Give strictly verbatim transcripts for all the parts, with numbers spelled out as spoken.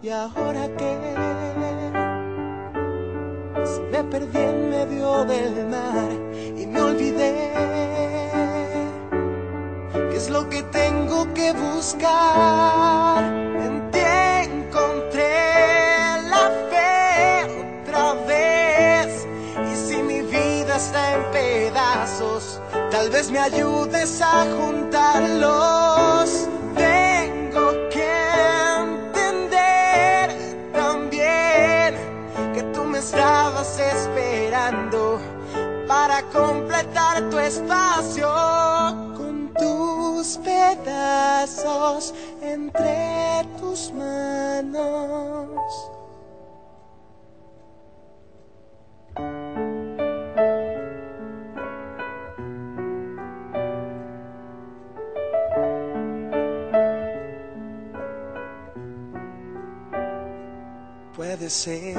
¿Y ahora qué? Si me perdí en medio del mar y me olvidé, ¿qué es lo que tengo que buscar? En ti encontré la fe otra vez. Y si mi vida está en pedazos, tal vez me ayudes a juntarlos. Tengo que entender también que tú me estabas esperando para completar tu espacio con tus pedazos entre tus manos. Puede ser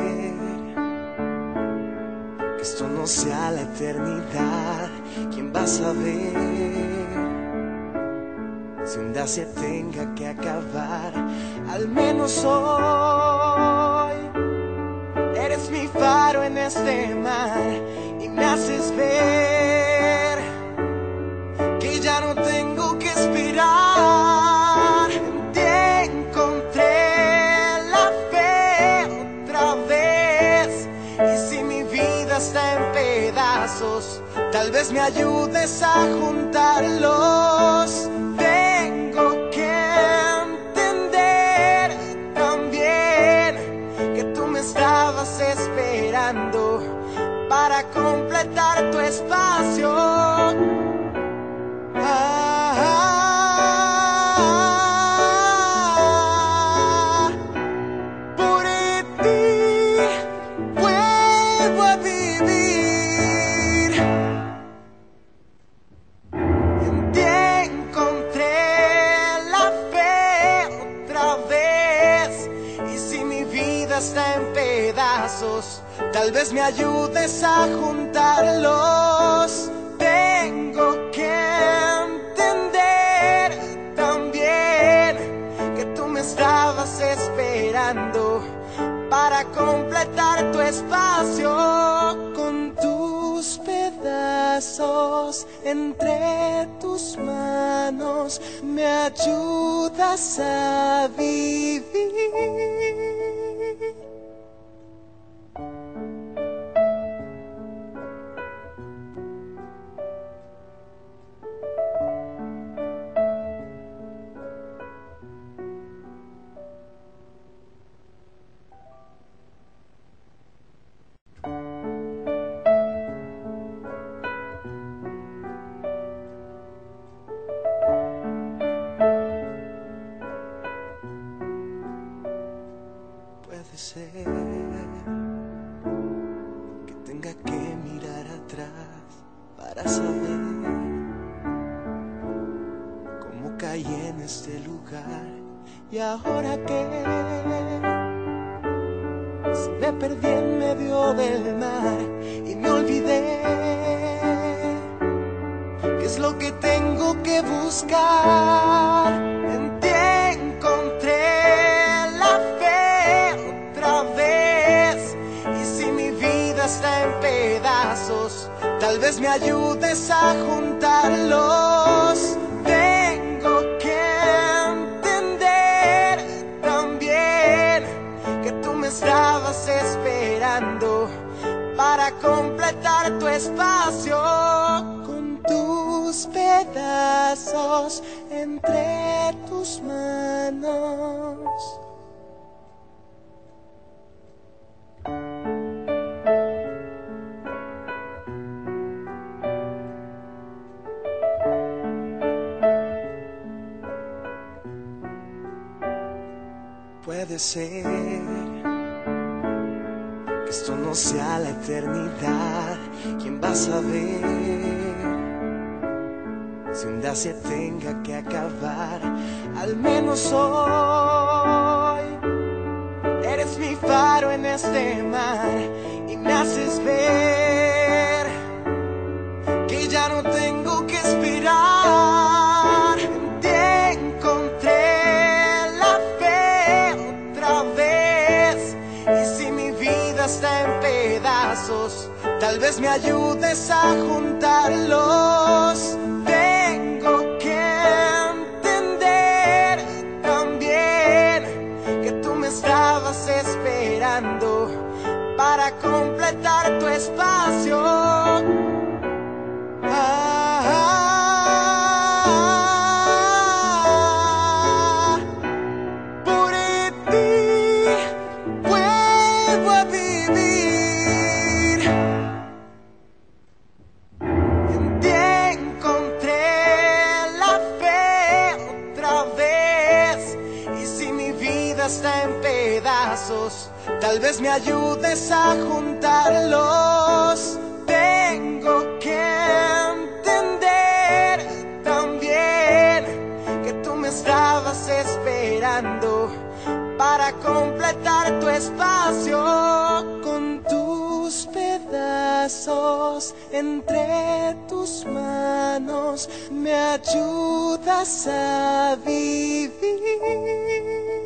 que esto no sea la eternidad. ¿Quién va a saber si un día se tenga que acabar? Al menos hoy eres mi faro en este mar y me haces ver que ya no tengo que esperar. En ti encontré la fe otra vez. Y si mi vida está en pedazos, tal vez me ayudes a juntarlos. Tengo que entender también que tú me estabas esperando para completar tu espacio. Ah, ah, por ti vuelvo a vivir. En ti encontré la fe otra vez. Y si mi vida está en pedazos, tal vez me ayudes a juntarlos. Tengo que entender también que tú me estabas esperando para completar tu espacio con tus pedazos entre tus manos. Me ayudas a vivir. Puede ser que tenga que mirar atrás para saber cómo caí en este lugar. ¿Y ahora qué? Si me perdí en medio del mar y me olvidé, ¿qué es lo que tengo que buscar? En ti encontré la fe otra vez. Y si mi vida está en pedazos, tal vez me ayudes a juntarlos. Tengo que entender también que tú me estabas esperando para completar tu espacio con tus pedazos entre tus manos. Puede ser que esto no sea la eternidad. ¿Quién va a saber si un día se tenga que acabar? Al menos hoy eres mi faro en este mar y me haces ver que ya no tengo que esperar. En ti encontré la fe otra vez. vez me ayudes a juntarlos. Tengo que entender también que tú me estabas esperando para completar tu espacio. Ah, por ti vuelvo a vivir. En ti encontré la fe otra vez. Y si mi vida está en pedazos, tal vez me ayudes a juntarlos. Tengo que entender también que tú me estabas esperando para completar tu espacio. Con tus pedazos entre tus manos me ayudas a vivir.